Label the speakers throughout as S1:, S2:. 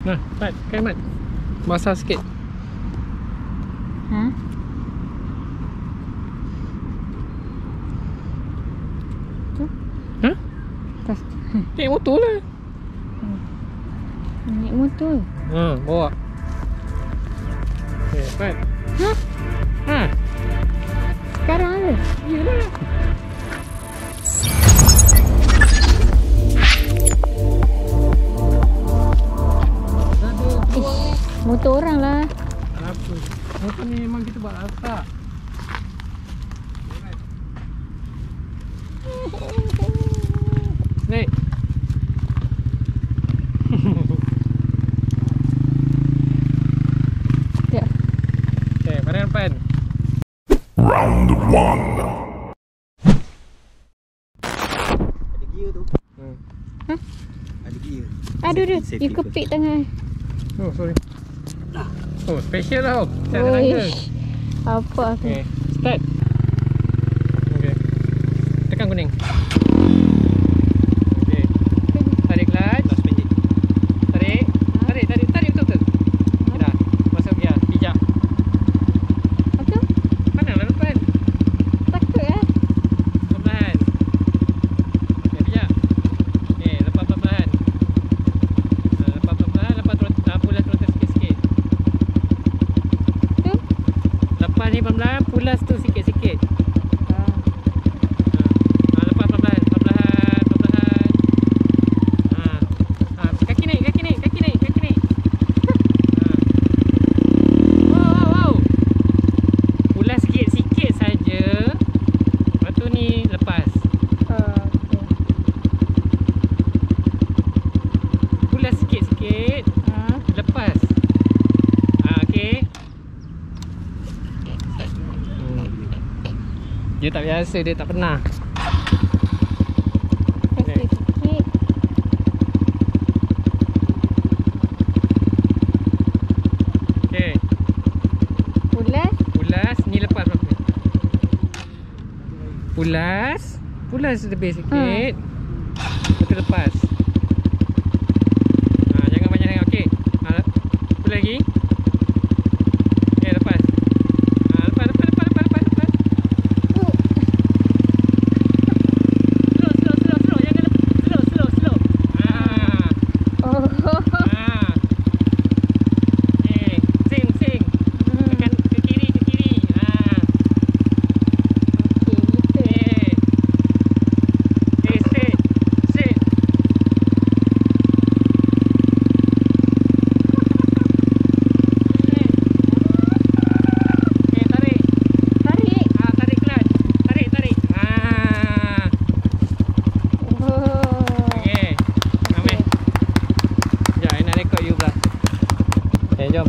S1: Nah, Mat, kan Mat. Basah sikit.
S2: Ha? Tu?
S1: Ha?
S2: Tas.
S1: Naik motor lah.
S2: Naik motor.
S1: Bawa. Okay, Mat.
S2: Ha?
S1: Ha?
S2: Sekarang ada?
S1: Yelah.
S2: Motor orang lah.
S1: Apa? Motor ni memang kita buat asap. Naik.
S2: Ya.
S1: Okay, pandang depan.
S3: Round 1.
S4: Ada gear tu.
S2: Ha?
S4: Ada gear.
S2: Aduh, aduh.
S4: Safety
S2: You kepit tangan.
S1: Oh, sorry. Oh, special lah. Saya ada tangga.
S2: Apa aku?
S1: Okay, start. Okay. Tekan kuning. Okay. Tarik clutch.
S4: Last pendek.
S1: Tarik. Tarik betul-betul. Okay dah. Masuk gear. Pijak.
S2: Apa?
S1: Pandanglah depan.
S2: Takut eh?
S1: Perlahan. Okay, pijak. Okay, lepas perlahan. Lepas perlahan. Lepas pulas trotter sikit-sikit.
S2: Tu?
S1: Lepas ni perlahan. Pulas tu sikit-sikit.
S2: Ah.
S1: Lepas perlahan. Kaki naik. Wow. Pulas sikit-sikit saja. Lepas tu ni lepas.
S2: Okay.
S1: Pulas sikit-sikit.
S2: Ha?
S1: Lepas. Okey. Dia tak biasa, dia tak pernah.
S2: Sikit-sikit.
S1: Okey.
S2: Pulas.
S1: Ni lepas berapa? Pulas lebih sikit. Lepas tu lepas. Jangan banyak sangat. Okey. Pulas lagi. Okey, lepas. Lepas. Slow. Jangan slow.
S2: Oh.
S1: Okey. Sing. Tekan ke kiri.
S2: Okay,
S1: Okey, straight. Okey, tarik.
S2: Tarik.
S1: Tarik clutch. Tarik.
S2: Oh.
S1: Okey. Ambil. Sekejap, I nak rekod you pula. Okay, jom.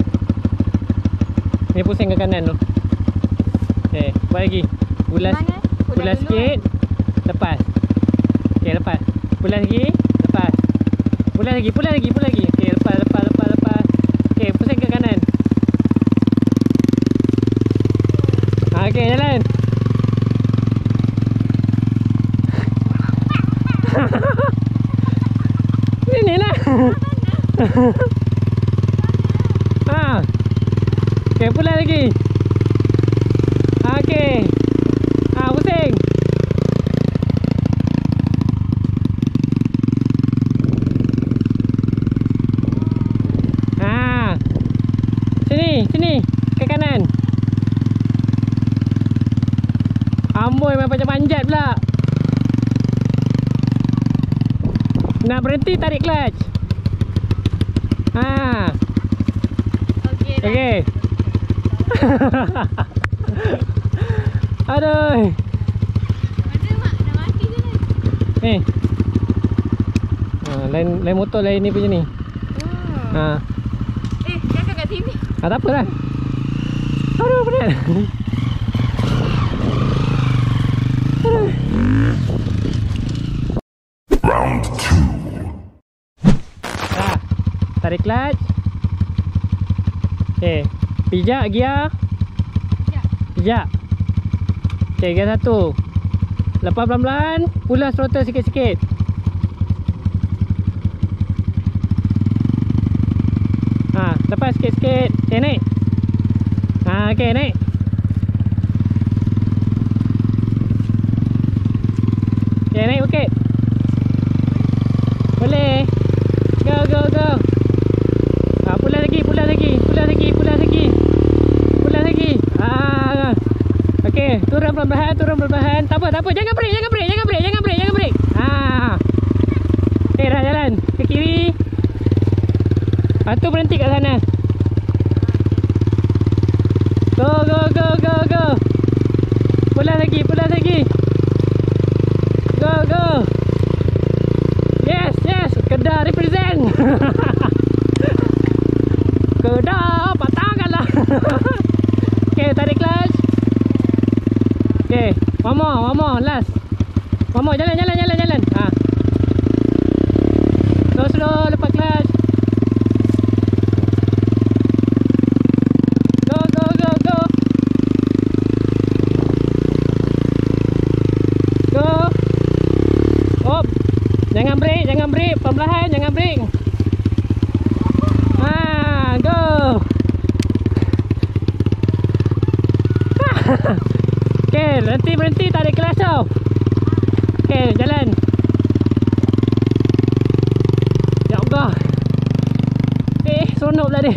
S1: Ni pusing ke kanan tu. Okay, buat lagi. Pulas
S2: Senang, eh?
S1: pulas
S2: dulu,
S1: sikit. Lepas. Okay, lepas. Pulas lagi. Lepas. Pulas lagi. Okay, lepas. Okay, pusing ke kanan. Okay, jalan. Ini lah. Okay, pulang lagi. Okay. Pusing. Sini. Ke kanan. Amboi, main panjat pula. Nak berhenti, tarik clutch.
S2: Okey dah.
S1: Okay. Aduh.
S2: Mana mak? Dah mati je ni.
S1: Ni. Lain motor lain ni punya ni.
S2: Oh. Jangan kat sini.
S1: Tak apalah. Aduh, penat.
S3: Round 2.
S1: Tarik clutch. Okay. Pijak gear. Pijak. Okay, gear 1. Lepas pelan-pelan. Pulas throttle sikit-sikit. Lepas sikit-sikit. Okay, naik. Okay, naik. Okay, naik bukit. Boleh. Go, go, go. Pulang lagi, pulang lagi, pulang lagi, pulang lagi. Pulang lagi. Okay, turun perlahan, turun perlahan. Tak apa, tak apa. Jangan break, jangan break, jangan break, jangan break, jangan break. Okay, dah jalan. Ke kiri. Tu berhenti kat sana. Go, go, go, go, go. Pulang lagi, pulang lagi. Go, go. Yes, yes. Kedah represent. Kedah, patahkanlah. Okay, tarik clutch. Okay, one more, last. One more, jalan, jalan, jalan, jalan. Slow, slow, lepas clutch. Go, go, go, go. Go. Oh, jangan break, perlahan, jangan break. Go. Okay, berhenti, tarik kelas tau. Okay, jalan. Ya Allah. Seronok tadi.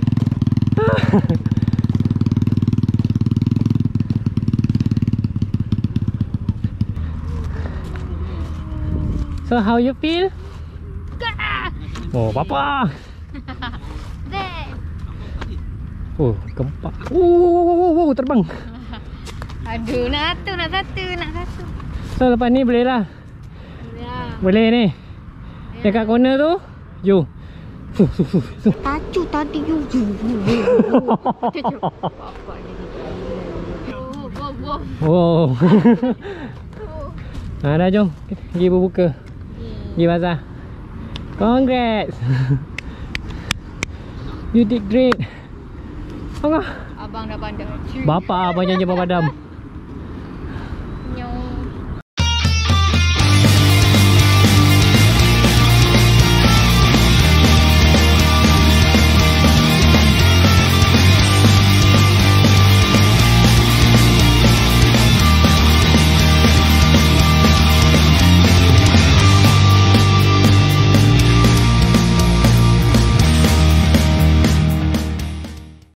S1: So how you feel? Oh, papa. Oh, gempak. Terbang.
S2: Aduh, nak satu.
S1: So lepas ni boleh lah.
S2: Ya.
S1: Boleh ni. Dekat corner tu. You.
S2: Tacu tadi you.
S1: Oh. Dah jom. Pergi berbuka. Pergi bazar. Congrats. You did great.
S2: Abang dah pandai.
S1: Bapa abang janji bawa padam.